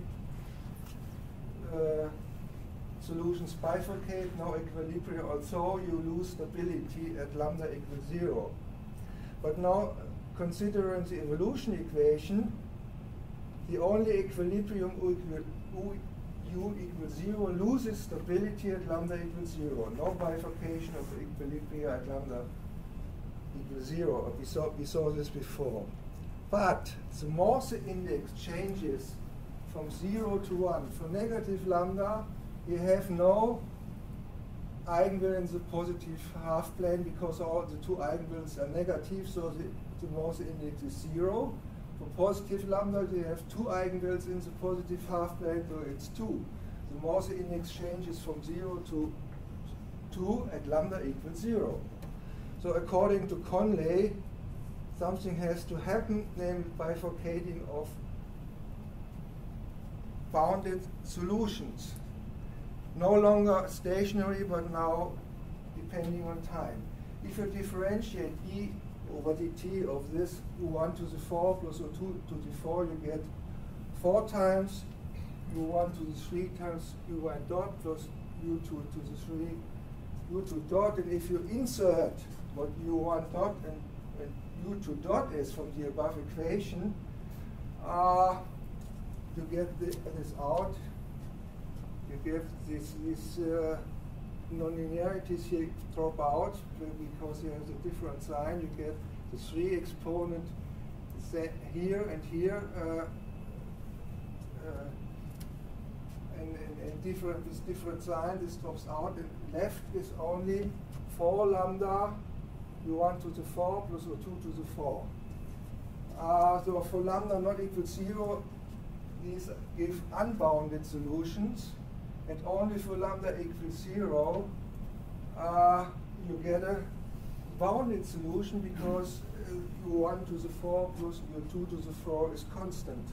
uh, solutions bifurcate, no equilibrium, although you lose stability at lambda equals zero. But now, considering the evolution equation, the only equilibrium u, equal, u equals zero loses stability at lambda equals zero. No bifurcation of equilibria at lambda equals zero. We saw, we saw this before. But the Morse index changes from zero to one. For negative lambda, you have no eigenvalue in the positive half plane because all the two eigenvalues are negative, so the, the Morse index is zero. For positive lambda, you have two eigenvalues in the positive half plane, so it's two. The Morse index changes from zero to two at lambda equals zero. So according to Conley, something has to happen, namely bifurcating of bounded solutions. No longer stationary, but now depending on time. If you differentiate e over dt of this u one to the four plus u two to the four, you get four times u one to the three times u one dot plus u two to the three u two dot. And if you insert what u one dot and, and u two dot is from the above equation, uh, you get the, this out. You get this, this uh, nonlinearities here drop out because you have a different sign. You get the three exponent here and here, uh, uh, and, and, and different this different sign. This drops out, and left is only four lambda u one to the four plus u two to the four. Uh, so for lambda not equal zero, these give unbounded solutions. And only for lambda equals zero, uh, you get a bounded solution because uh, u one to the four plus u two to the four is constant.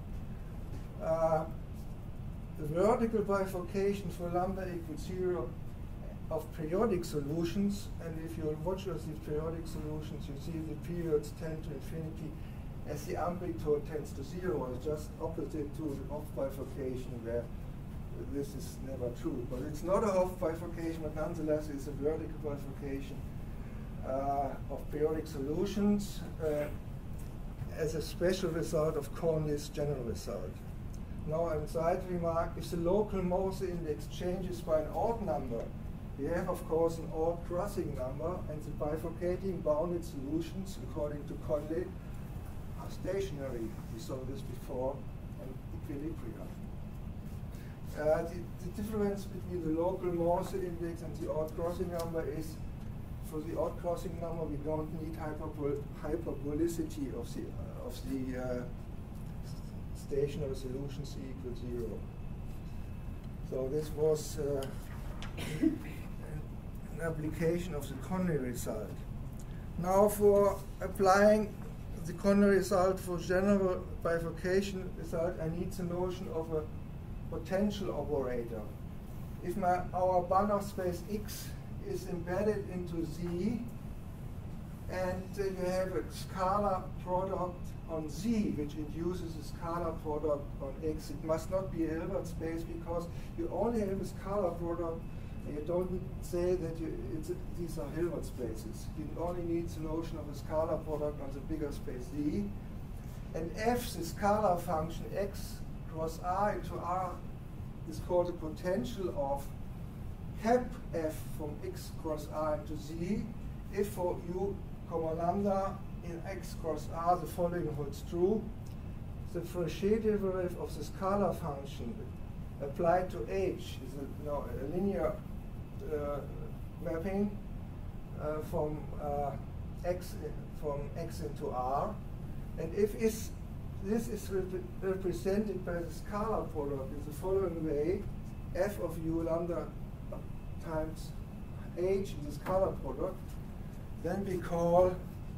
Uh, the vertical bifurcation for lambda equals zero of periodic solutions, and if you watch these periodic solutions, you see the periods tend to infinity as the amplitude tends to zero. It's just opposite to the Hopf bifurcation, where this is never true. But it's not a Hopf bifurcation, but nonetheless it's a vertical bifurcation uh, of periodic solutions uh, as a special result of Cornelius' general result. Now, a side remark, if the local Morse index changes by an odd number, we have, of course, an odd crossing number, and the bifurcating bounded solutions, according to Conley, are stationary. We saw this before, and equilibrium. Uh, the, the difference between the local Morse index and the odd crossing number is, for the odd crossing number, we don't need hyperbol hyperbolicity of the, uh, of the uh, stationary solution C equals zero. So this was uh, an application of the Conley result. Now for applying the Conley result for general bifurcation result, I need the notion of a potential operator. If my, our Banach space X is embedded into Z, and uh, you have a scalar product on Z, which induces a scalar product on X, it must not be a Hilbert space because you only have a scalar product, and you don't say that you, it's a, these are Hilbert spaces. You only need the notion of a scalar product on the bigger space Z. And F, the scalar function X cross R into R, is called the potential of cap F from X cross R into Z, if for U comma lambda in X cross R the following holds true. The Frechet derivative of the scalar function applied to H is a, you know, a linear uh, mapping uh, from uh, X from X into R, and if is this is rep represented by the scalar product in the following way: F of U lambda times H in the scalar product, then we call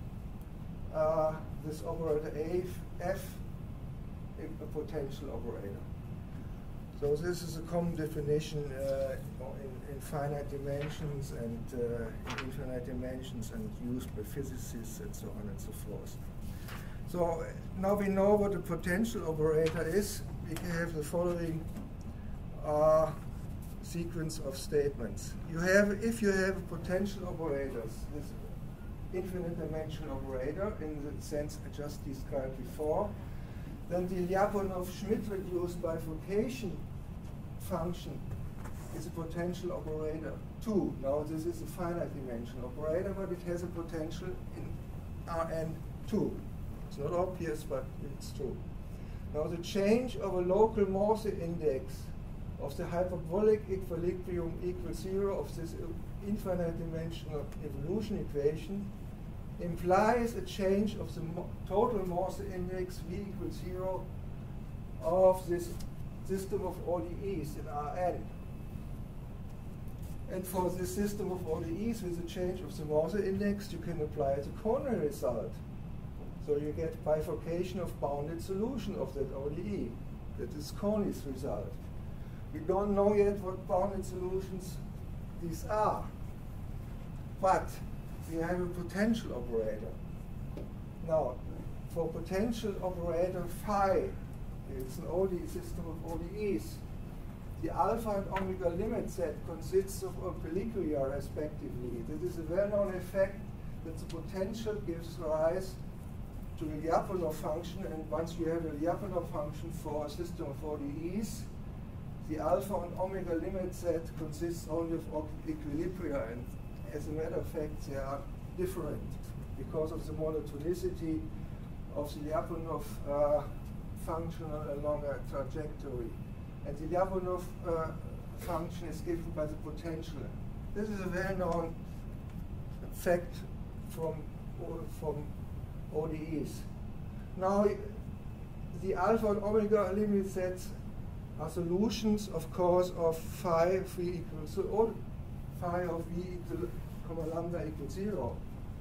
uh, this operator A, F, a, a potential operator. So this is a common definition uh, in, in finite dimensions and uh, in infinite dimensions, and used by physicists and so on and so forth. So now we know what a potential operator is. We can have the following uh, sequence of statements. You have, if you have potential operators, this infinite dimensional operator in the sense I just described before, then the Lyapunov-Schmidt reduced bifurcation function is a potential operator two. Now this is a finite dimensional operator, but it has a potential in R n two. It's not obvious, but it's true. Now the change of a local Morse index of the hyperbolic equilibrium equals zero of this infinite dimensional evolution equation implies a change of the mo total Morse index V equals zero of this system of O D Es in R n. And for this system of O D Es with a change of the Morse index, you can apply the Conley result. So you get bifurcation of bounded solution of that O D E. That is Conley's result. We don't know yet what bounded solutions these are, but we have a potential operator. Now, for potential operator phi, it's an O D E system of O D Es. The alpha and omega limit set consists of obliquia respectively. This is a well-known effect that the potential gives rise to a Lyapunov function, and once you have a Lyapunov function for a system of O D Es, the alpha and omega limit set consists only of equilibria, and as a matter of fact, they are different because of the monotonicity of the Lyapunov uh, function along a trajectory. And the Lyapunov uh, function is given by the potential. This is a well-known fact from, from O D Es. Now, the alpha and omega limit sets are solutions, of course, of phi v equals so all phi of v equal comma lambda equals zero.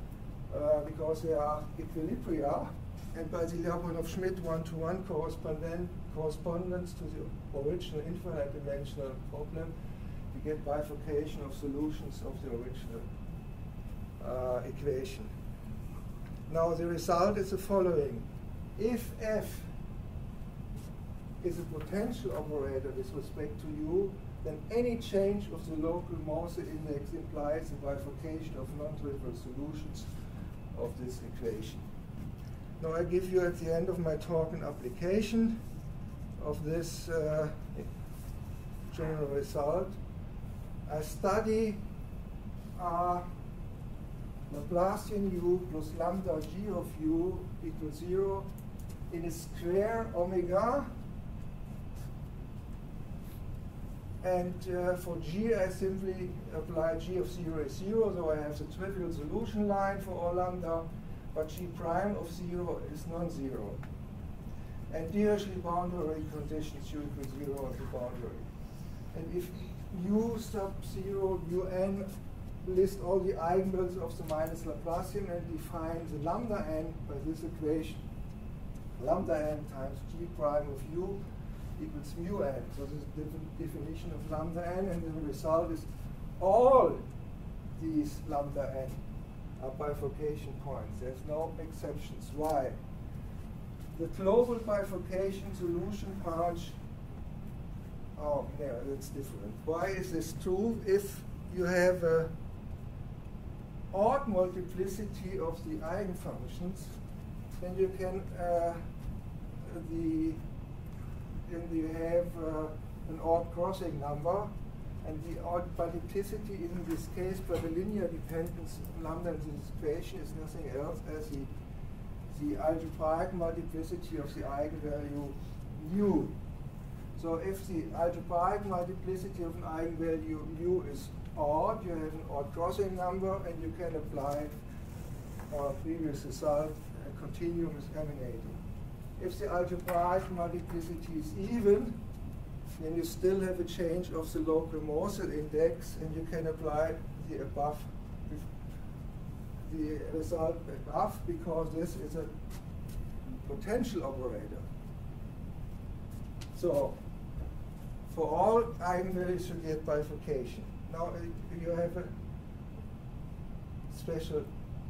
uh, because they are equilibria, and by the Lyapunov-Schmidt one-to-one correspondent correspondence to the original infinite dimensional problem, you get bifurcation of solutions of the original uh, equation. Now the result is the following. If F is a potential operator with respect to U, then any change of the local Morse index implies a bifurcation of non-trivial solutions of this equation. Now I give you at the end of my talk an application of this uh, general result. I study uh, Laplacian U plus lambda G of U equals zero in a square omega. And uh, for G, I simply apply G of zero is zero, so I have the trivial solution line for all lambda, but G prime of zero is non-zero. And Dirichlet boundary conditions U equals zero as the boundary. And if U sub zero, Un list all the eigenvalues of the minus Laplacian and define the lambda n by this equation. Lambda n times G prime of U equals mu n. So this is the definition of lambda n, and the result is all these lambda n are bifurcation points. There's no exceptions. Why? The global bifurcation solution branch, oh, yeah, that's different. Why is this true? If you have a odd multiplicity of the eigenfunctions, then you can uh, the then you have uh, an odd crossing number, and the odd multiplicity in this case by the linear dependence lambda in this equation is nothing else as the the algebraic multiplicity of the eigenvalue mu. So if the algebraic multiplicity of an eigenvalue mu is odd, you have an odd crossing number, and you can apply our previous result, a continuum is emanating. If the algebraic multiplicity is even, then you still have a change of the local Morse index, and you can apply the above the result above, because this is a potential operator. So for all eigenvalues you get bifurcation. Now uh, you have a special,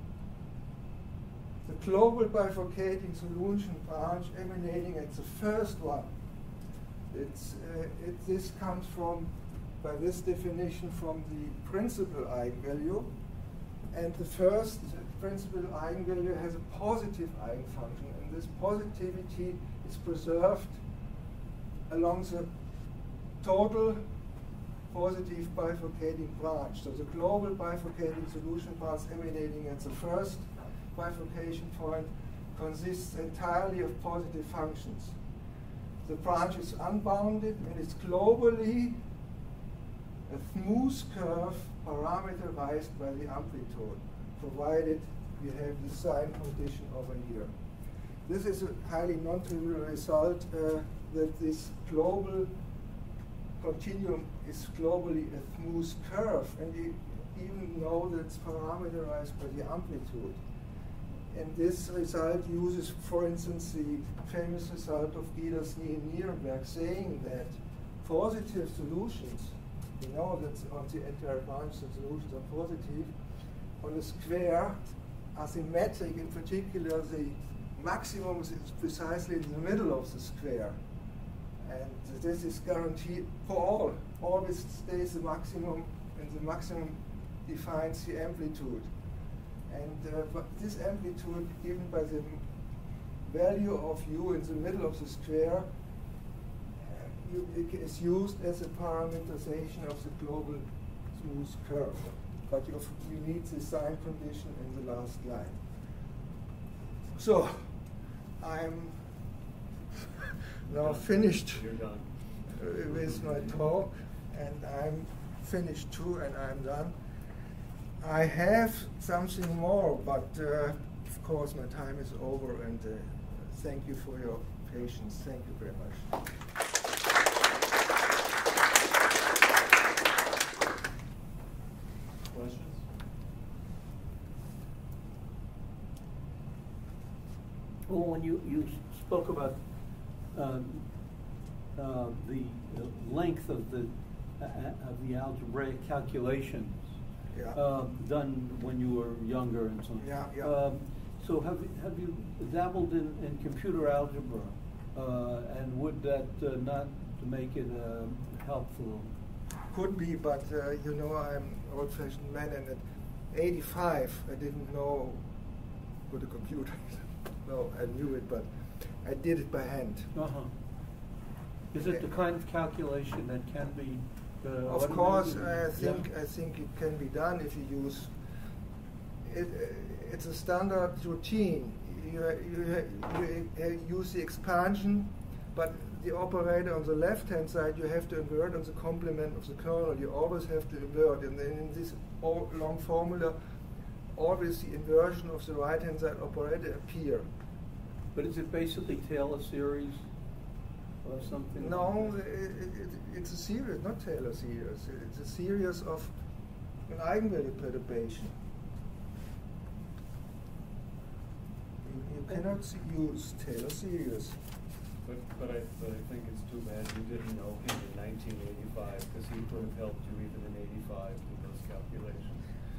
the global bifurcating solution branch emanating at the first one. It's, uh, it, this comes from, by this definition, from the principal eigenvalue. And the first principal eigenvalue has a positive eigenfunction, and this positivity is preserved along the total positive bifurcating branch. So the global bifurcating solution branch emanating at the first bifurcation point consists entirely of positive functions. The branch is unbounded and is globally a smooth curve parameterized by the amplitude, provided we have the sign condition over here. This is a highly non-trivial result uh, that this global continuum is globally a smooth curve, and you even know that it's parameterized by the amplitude. And this result uses, for instance, the famous result of Giedersny and Nierenberg, saying that positive solutions, you know that on the entire branch the solutions are positive, on a square are symmetric. In particular, the maximum is precisely in the middle of the square. And this is guaranteed for all. Always stays the maximum, and the maximum defines the amplitude. And uh, but this amplitude given by the value of u in the middle of the square uh, you, it is used as a parameterization of the global smooth curve. But you, you need the sign condition in the last line. So I'm now finished You're done. uh, with my talk, and I'm finished too, and I'm done. I have something more, but uh, of course my time is over, and uh, thank you for your patience. Thank you very much. Questions? when you, you spoke about um, uh, the the length of the uh, of the algebraic calculations Yeah. uh, done when you were younger and so on. Yeah, yeah. Um, so have you- have you dabbled in, in computer algebra, uh, and would that uh, not make it uh, helpful? Could be, but uh, you know, I'm an old-fashioned man, and at eighty-five, I didn't know what a computer is. No, I knew it, but I did it by hand. Uh-huh. Is it the kind of calculation that can be uh, Of course, automated? I think Yeah. I think it can be done if you use. It, it's a standard routine. You, you, you use the expansion, but the operator on the left-hand side you have to invert on the complement of the kernel. You always have to invert, and then in this all long formula, always the inversion of the right-hand side operator appear. But is it basically Taylor series or something? No, it, it, it's a series, not Taylor series. It's a series of an eigenvalue perturbation. You, you cannot s- use Taylor series. But, but I, but I think it's too bad you didn't know him in nineteen eighty-five, because he could have helped you even in eighty-five with those calculations.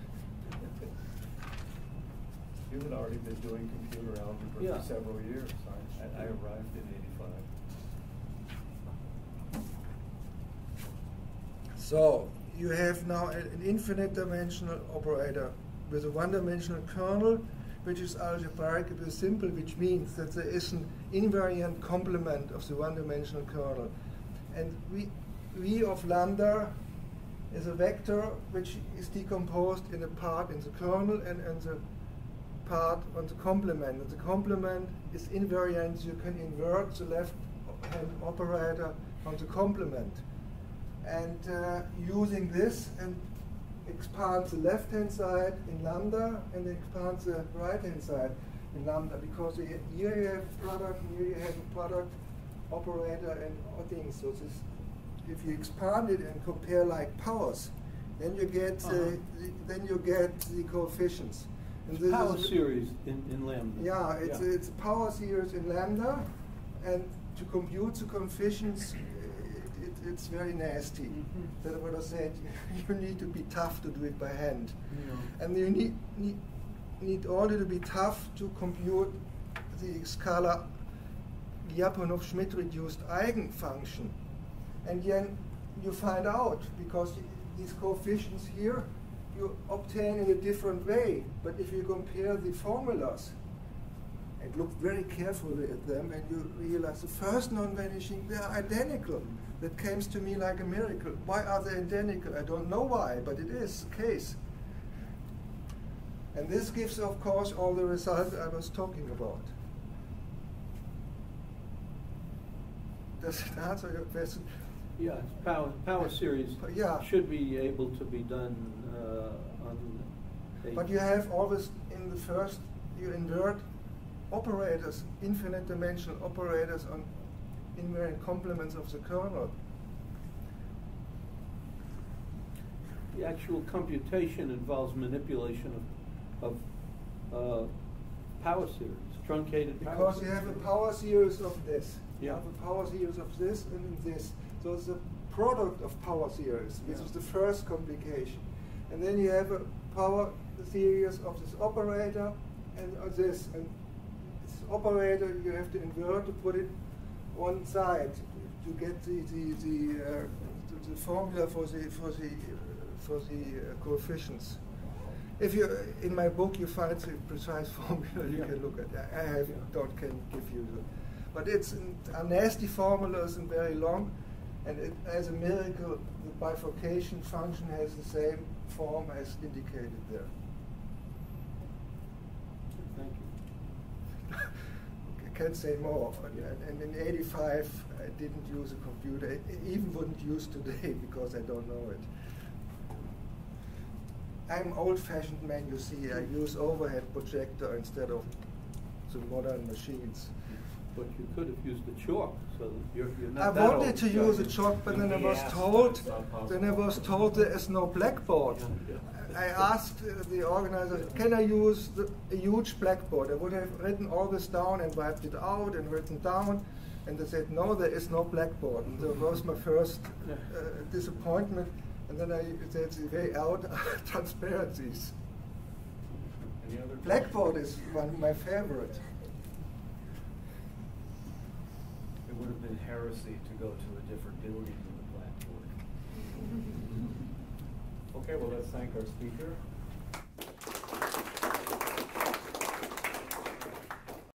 You had already been doing computer algebra Yeah. for several years. I, I I arrived in eighty-five. So you have now an an infinite dimensional operator with a one-dimensional kernel, which is algebraically simple, which means that there is an invariant complement of the one-dimensional kernel. And v, v of lambda is a vector which is decomposed in a part in the kernel and, and the part on the complement. And the complement is invariant, you can invert the left-hand operator on the complement. And uh, using this and expand the left-hand side in lambda and expand the right-hand side in lambda, because here you have product, here you have a product operator and other things. So this, if you expand it and compare like powers, then you get uh, Uh-huh. the, then you get the coefficients. And this Power is- series in, in lambda. Yeah, it's a, it's a power series in lambda, and to compute the coefficients, it, it, it's very nasty. Mhm. That's what I said. You need to be tough to do it by hand, Yeah. and you need need need only to be tough to compute the scalar Lyapunov-Schmidt reduced eigenfunction, and then you find out because these coefficients here you obtain in a different way. But if you compare the formulas and look very carefully at them, and you realize the first non-vanishing, they are identical. That comes to me like a miracle. Why are they identical? I don't know why, but it is the case. And this gives, of course, all the results I was talking about. Does it answer your question? Yeah, power, power series Yeah. should be able to be done uh, on a. But you have always in the first, you invert operators, infinite dimensional operators on invariant complements of the kernel. The actual computation involves manipulation of, of uh, power series, truncated power Because you series. have a power series of this. You Yeah. have a power series of this and this. So it's a product of power series, which Yeah. is the first complication. And then you have a power series of this operator and of this. And this operator you have to invert to put it one side to get the the, the, uh, the, the formula for the for the uh, for the uh, coefficients. If you in my book you find the precise formula, you Yeah. can look at. I I have Yeah. don't can give you the, but it's an, a nasty formulas and very long, and it, as a miracle, the bifurcation function has the same form as indicated there. Thank you. I can't say more. And in eighty-five, I didn't use a computer. I even wouldn't use today because I don't know it. I'm old-fashioned man, you see. I use overhead projector instead of the modern machines. But you could have used the chalk, so that you're, you're I not that wanted old. to so use a you- chalk, but then I He was asked, told, but it's not possible. then I was told there is no blackboard. Yeah, yeah. I asked uh, the organizer, can I use the, a huge blackboard? I would have written all this down and wiped it out and written down. And they said, no, there is no blackboard. And that was my first uh, disappointment. And then I said, the way out are transparencies. Any other Blackboard is one of my favorite. It would have been heresy to go to a different building than the blackboard. Okay, well, let's thank our speaker.